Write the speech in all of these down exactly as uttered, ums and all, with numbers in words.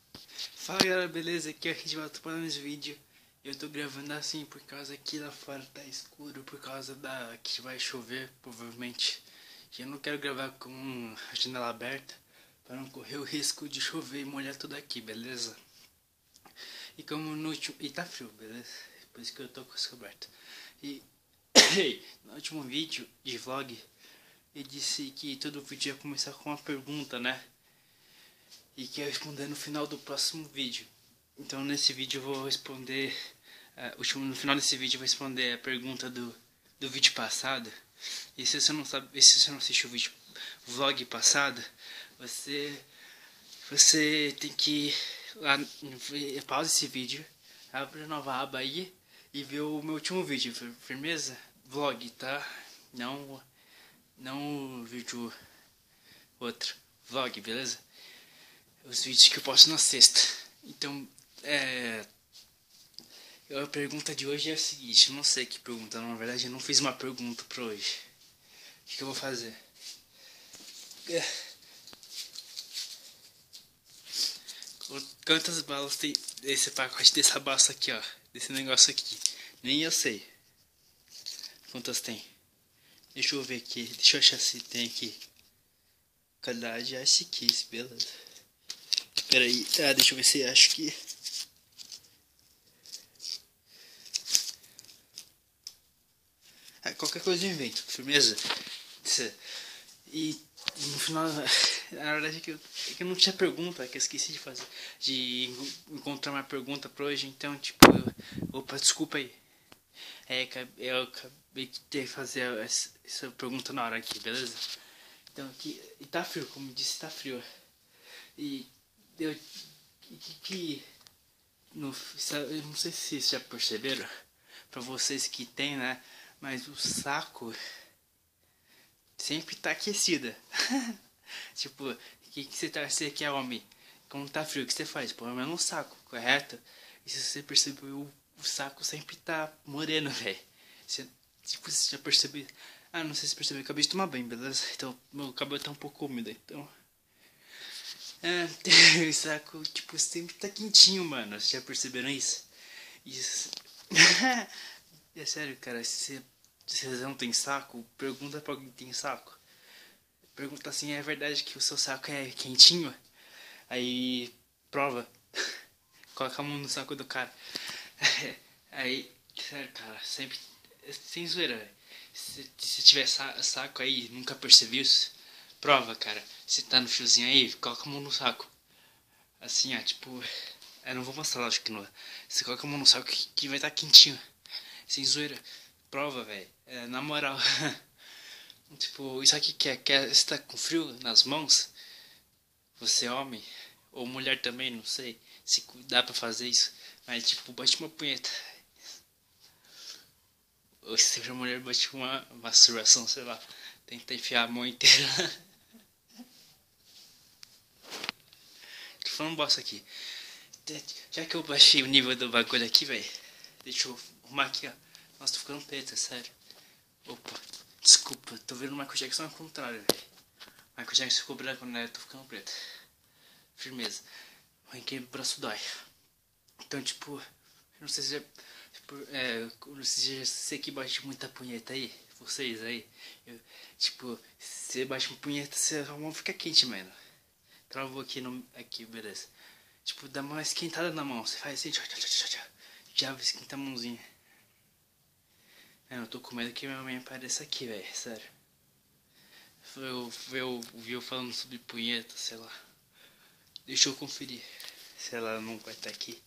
Fala galera, beleza? Aqui é o Red volta para mais vídeo. Eu tô gravando assim por causa que lá fora tá escuro, por causa da que vai chover, provavelmente. E eu não quero gravar com a janela aberta para não correr o risco de chover e molhar tudo aqui, beleza? E como no último... E tá frio, beleza? Por isso que eu tô com isso aberto. E no último vídeo de vlog, eu disse que todo vídeo ia começar com uma pergunta, né? E que ia responder no final do próximo vídeo. Então nesse vídeo eu vou responder, uh, no final desse vídeo eu vou responder a pergunta do, do vídeo passado. E se você não sabe, se você não assistiu o vídeo vlog passado, você você tem que lá, pausa esse vídeo, abre a nova aba aí e vê o meu último vídeo, firmeza? Vlog, tá? Não não o vídeo outro, vlog, beleza? Os vídeos que eu posto na sexta. Então, é... a pergunta de hoje é a seguinte. Eu não sei que pergunta, na verdade eu não fiz uma pergunta pra hoje. O que, que eu vou fazer? Quantas balas tem esse pacote dessa basta aqui, ó? Desse negócio aqui? Nem eu sei quantas tem. Deixa eu ver aqui. Deixa eu achar se tem aqui. Qualidade Ice Kiss, beleza. Pera aí. Ah, deixa eu ver se acho que... Ah, qualquer coisa eu invento, firmeza? E no final, na verdade é que, eu, é que eu não tinha pergunta, é que eu esqueci de fazer, de encontrar uma pergunta pra hoje, então tipo, eu, opa, desculpa aí. É, eu acabei de ter que fazer essa, essa pergunta na hora aqui, beleza? Então aqui, e tá frio, como disse, tá frio. E eu, que, que no, eu não sei se vocês já perceberam, pra vocês que tem, né, mas o saco sempre tá aquecida. Tipo, o que, que você, tá, você quer, homem? Quando tá frio, o que você faz? Põe a mão no saco, correto? E se você percebeu, o, o saco sempre tá moreno, velho. Tipo, você já percebeu? Ah, não sei se percebeu, acabei de tomar banho, beleza? Então, meu cabelo tá um pouco úmido, então... É, o saco, tipo, sempre tá quentinho, mano. Vocês já perceberam isso? Isso... É sério, cara, se vocês não tem saco, pergunta pra alguém que tem saco. Pergunta assim, é verdade que o seu saco é quentinho? Aí, prova. Coloca a mão no saco do cara. Aí, sério, cara, sempre... Sem zoeira, velho. Se, se tiver sa saco aí, nunca percebeu isso? Prova, cara. Se tá no fiozinho aí, coloca a mão no saco. Assim, ó, tipo... Eu não vou mostrar, lógico que não. Você coloca a mão no saco que, que vai estar tá quentinho. Sem zoeira. Prova, velho. É, na moral. Tipo, isso aqui que é, que é, você tá com frio nas mãos? Você é homem? Ou mulher também, não sei se dá pra fazer isso. Mas tipo, bate uma punheta. Ou se seja mulher, bate uma masturbação, sei lá. Tenta enfiar a mão inteira. Tô falando bosta aqui. Já que eu baixei o nível do bagulho aqui, velho. Deixa eu arrumar aqui, ó. Nossa, tô ficando preto, é sério. Opa, desculpa, tô vendo o Michael Jackson ao contrário, velho. Michael Jackson ficou branco, né? Eu tô ficando preto. Firmeza. Arranquei o braço dói. Então, tipo, não sei se já, tipo, é, não sei se você que bate muita punheta aí, vocês aí, eu, tipo, se você bate uma punheta, você, a mão fica quente, mano. Travou aqui, no, aqui, beleza. Tipo, dá uma esquentada na mão, você faz assim, tchau, tchau, tchau, tchau, já esquenta a mãozinha. É, eu tô com medo que minha mãe apareça aqui, velho, sério. Eu, eu vi eu falando sobre punheta, sei lá. Deixa eu conferir se ela não vai estar aqui.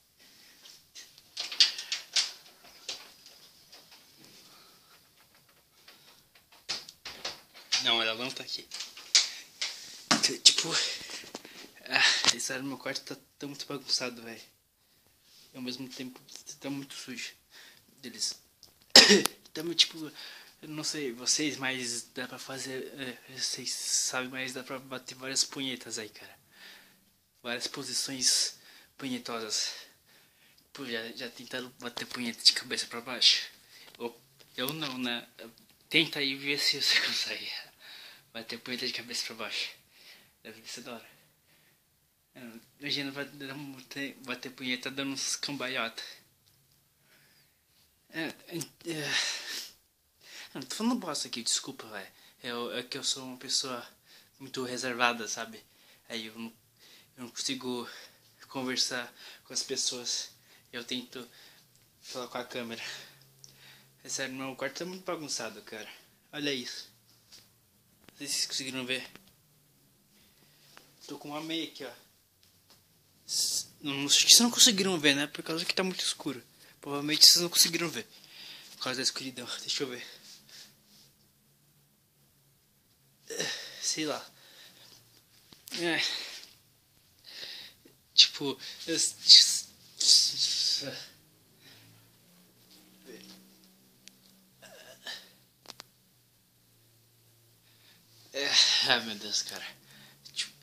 Não, ela não tá aqui. Tipo, ah, esse no meu quarto tá, tá muito bagunçado, velho. E ao mesmo tempo tá muito sujo. Deles. Então, tipo, eu não sei vocês, mas dá pra fazer. É, vocês sabem, mas dá pra bater várias punhetas aí, cara. Várias posições punhetosas. Pô, já, já tentaram bater punheta de cabeça pra baixo? Ou, eu não, né? Tenta aí ver se você consegue bater punheta de cabeça pra baixo. Deve ser da hora. Imagina, vai ter, vai ter punheta dando uns cambalhota. É, é, é, não, tô falando bosta aqui, desculpa, velho. É, é que eu sou uma pessoa muito reservada, sabe? Aí eu não, eu não consigo conversar com as pessoas. Eu tento falar com a câmera. É sério, meu quarto tá muito bagunçado, cara. Olha isso. Não sei se vocês conseguiram ver. Tô com uma meia aqui, ó. Não, acho que vocês não conseguiram ver, né? Por causa que tá muito escuro. Provavelmente vocês não conseguiram ver. Por causa da escuridão. Deixa eu ver. Sei lá. É. Tipo. Eu... É... Ai meu Deus, cara. Tipo...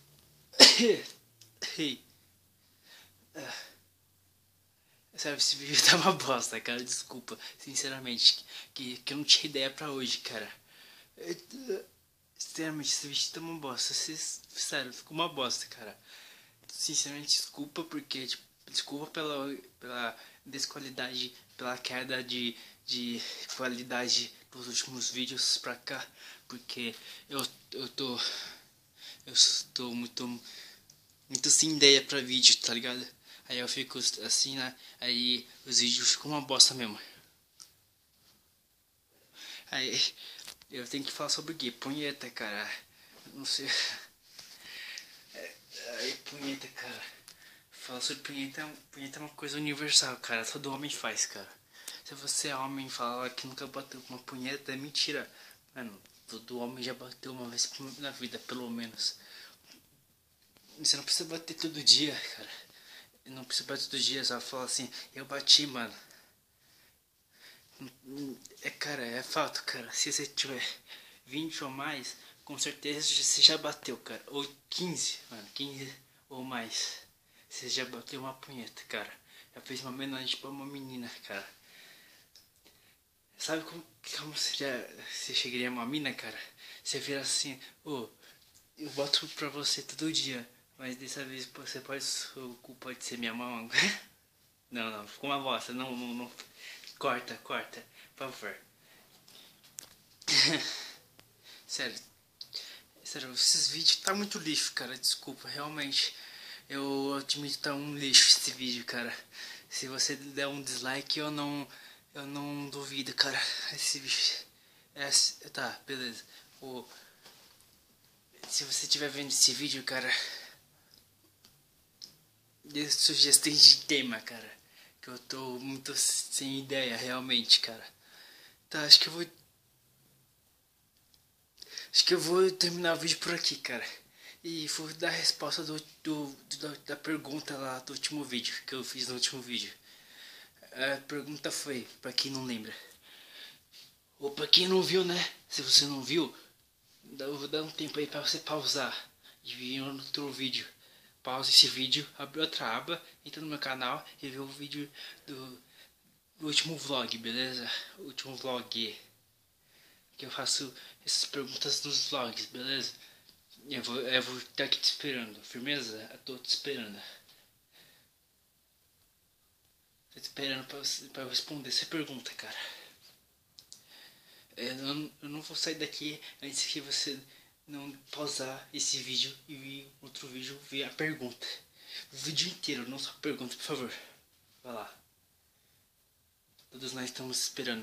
Sabe, esse vídeo tá uma bosta, cara. Desculpa, sinceramente. Que, que eu não tinha ideia pra hoje, cara. Sinceramente, esse vídeo tá uma bosta. Sério, ficou uma bosta, cara. Sinceramente, desculpa porque, tipo, desculpa pela, pela desqualidade, pela queda de, de qualidade dos últimos vídeos pra cá, porque eu, eu tô, eu estou muito, muito sem ideia pra vídeo, tá ligado? Aí eu fico assim, né? Aí os vídeos ficam uma bosta mesmo. Aí eu tenho que falar sobre o quê? Punheta, cara. Não sei. Aí, punheta, cara. Falar sobre punheta, punheta é uma coisa universal, cara. Todo homem faz, cara. Se você é homem e falar que nunca bateu uma punheta, é mentira. Mano, todo homem já bateu uma vez na vida, pelo menos. Você não precisa bater todo dia, cara. Não precisa bater todo dia, só falar assim, eu bati, mano. É, cara, é fato, cara. Se você tiver vinte ou mais, com certeza você já bateu, cara. Ou quinze, mano, quinze ou mais. Você já bateu uma punheta, cara. Já fez uma homenagem pra uma menina, cara. Sabe como, como você, já, você chegaria a uma mina, cara? Você vira assim, ô, oh, eu boto pra você todo dia, mas dessa vez você pode, o cu pode ser minha mão. Não, não, ficou uma bosta, não, não, não. Corta, corta, por favor. Sério, sério, esses vídeos tá muito lixo, cara, desculpa, realmente. Eu admito que tá um lixo esse vídeo, cara. Se você der um dislike, eu não, eu não duvido, cara. Esse vídeo, é, tá, beleza. O, se você estiver vendo esse vídeo, cara, dê sugestões de tema, cara. Que eu tô muito sem ideia, realmente, cara. Tá, acho que eu vou... Acho que eu vou terminar o vídeo por aqui, cara. E vou dar a resposta do, do, do, da pergunta lá do último vídeo, que eu fiz no último vídeo. A pergunta foi, pra quem não lembra. Ou pra quem não viu, né? Se você não viu, eu vou dar um tempo aí pra você pausar e vir no outro vídeo. Pausa esse vídeo, abre outra aba, entra no meu canal e vê o vídeo do, do último vlog, beleza? O último vlog. Que eu faço essas perguntas nos vlogs, beleza? Eu vou, eu vou estar aqui te esperando, firmeza? Eu tô te esperando. Tô te esperando pra, pra eu responder essa pergunta, cara. Eu não, eu não vou sair daqui antes que você não pausar esse vídeo e vir outro vídeo ver a pergunta. O vídeo inteiro, não só a pergunta, por favor. Vai lá. Todos nós estamos esperando.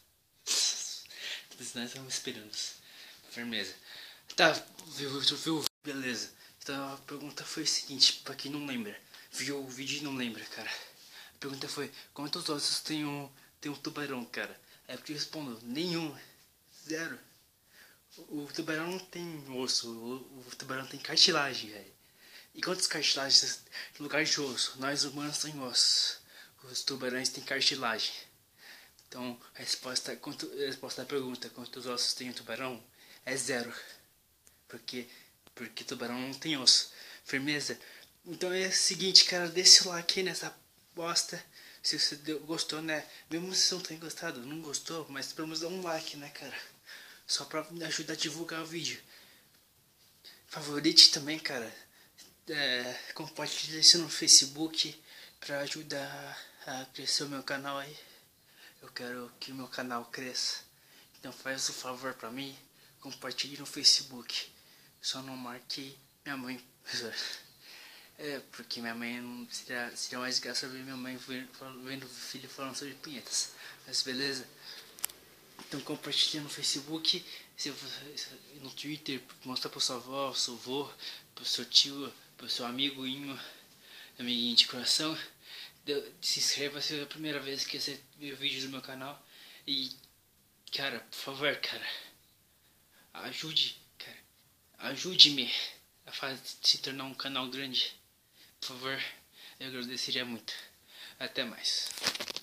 Todos nós estamos esperando. Firmeza. Tá, viu, viu, beleza. Então a pergunta foi a seguinte, pra quem não lembra. Viu o vídeo e não lembra, cara. A pergunta foi, quantos ossos tem um, tem um tubarão, cara? É porque eu respondo, nenhum. Zero. O, o tubarão não tem osso, o, o tubarão tem cartilagem, velho. E quantas cartilagens no lugar de osso? Nós humanos temos ossos. Os tubarões têm cartilagem. Então a resposta, quanto, a resposta da pergunta, quantos ossos tem um tubarão? É zero. Porque, porque tubarão não tem osso. Firmeza? Então é o seguinte, cara, deixa o like aí nessa bosta. Se você deu, gostou, né? Mesmo se você não tenha gostado, não gostou, mas pelo menos dá um like, né, cara? Só pra me ajudar a divulgar o vídeo. Favorite também, cara. é, compartilhe isso no Facebook para ajudar a crescer o meu canal aí. Eu quero que o meu canal cresça. Então faz o favor pra mim, compartilhe no Facebook. Só não marque minha mãe. É, porque minha mãe não seria, seria mais graça ver minha mãe vendo o filho falando sobre punhetas. Mas beleza? Então compartilhe no Facebook, se no Twitter, mostra pra sua avó, seu avô, pro seu tio, pro seu amiguinho, amiguinho de coração. Se inscreva se é a primeira vez que você vê vídeos do meu canal. E, cara, por favor, cara, ajude, cara, ajude-me a fazer, se tornar um canal grande. Por favor, eu agradeceria muito. Até mais.